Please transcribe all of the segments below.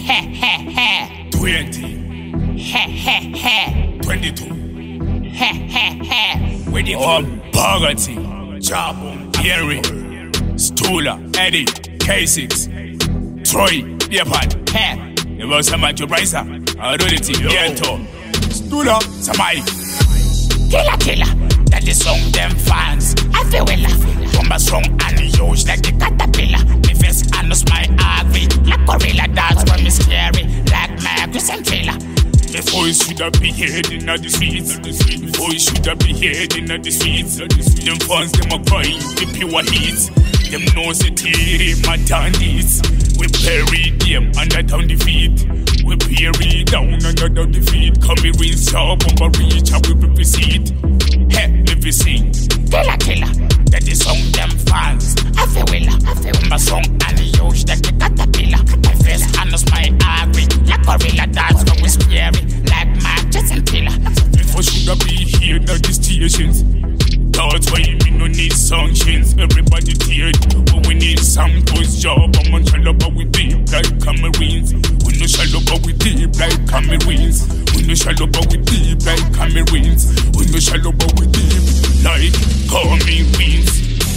22. With the Bogati, Jah Bomb, Henry, Stula, Eddie, K6, Troy, Leopard, it was some at your price. I do the thing, Stula, Samai. Killer, that is song them fans. I feel well, from my song and huge like the caterpillar. Me face and my ugly, like gorilla dance when me scary, like Marcus and Taylor. Before you should have been heading at the streets. Before you should have been heading at the streets. Them fans, them are crying, the pure heat. Them knows the team, my dandies. We bury them under down the feet. We bury down under down the feet. Come here, rinse, Jah Bomb, reach and we proceed. Hey, if you sing. Killer, that is song them fans. I feel my song and huge like the caterpillar. My face and my ugly, like gorilla dance when we scary, like Marcus and Taylor. Before should I be here at the stations? That's why we no need sanctions. Everybody teared, but we need samples. Jah Bomb and shallow, but we deep like Cameroons. We no shallow, but we deep like Cameroons. We no shallow, but we deep like Cameroons. We no shallow, but we deep like Cameroons.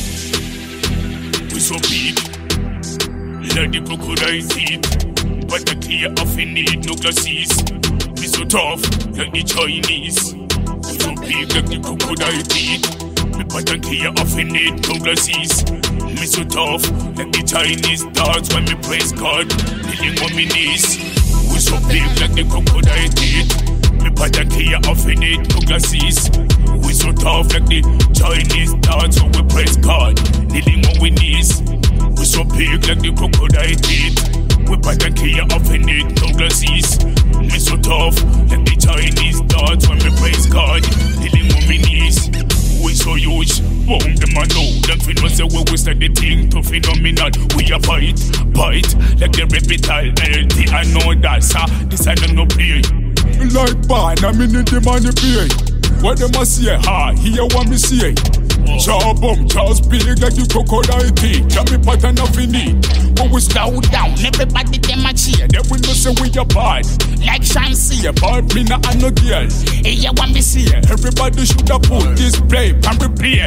We so big, like the crocodile teeth. But the clear off we need no glasses. We so tough, like the Chinese. We so big like the crocodile teeth. Me pattern clear off we need no glasses. Me so tough, like the Chinese. That's when me praise God, kneeling on me knees. We so big like the crocodile teeth. Me pattern clear off we need no glasses. We so tough like the Chinese. That's when we praise God, kneeling on we knees. We so big like the crocodile teeth. We pattern clear off we need no glasses. Me so tough like the Chinese. That's when we praise God, kneeling on me knees. We so huge, bomb them I know. Them fin was the way we start the thing to phenomenal. We a fight, like the repetal LT. I know that, sir, this I don't know play. Like bad, I'm in the money play. What them a say, hear what me say. Jah Bomb, just big like the crocodile teeth. Can me pattern of in it. When we slow down, everybody them a cheer. They will not say we a bad. Like Shancy, but me not a no girl. Hear what me say. Everybody should have put this play and replay.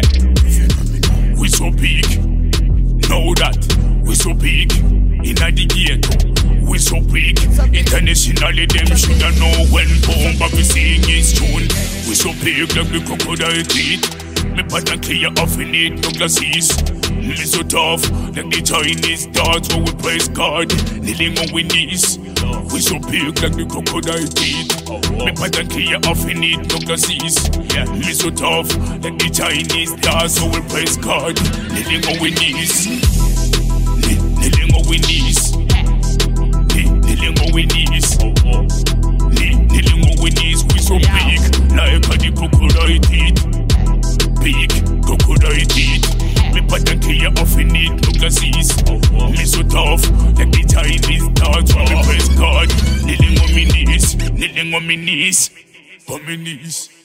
We so big, know that. We so big, in the ghetto. We so big, internationally them shoulda know when Bomb we sing his tune. We so big like the crocodile teeth. Me pattern clear off we need no glasses. Me so tough like the Chinese. That's why we praise God, kneeling on we knees. We so big like the crocodile teeth. Me pattern clear off we need no glasses. Me so tough like the Chinese. That's why we praise God, kneeling on we knees. Kneeling on we knees. Kneeling on we knees. Kneeling on we knees. We so big like the crocodile teeth. Big crocodile teeth. Me pattern clear off we need no glasses. Me so tough like the Chinese. That's why we praise God, kneeling on me knees. Kneeling on me knees. On me knees.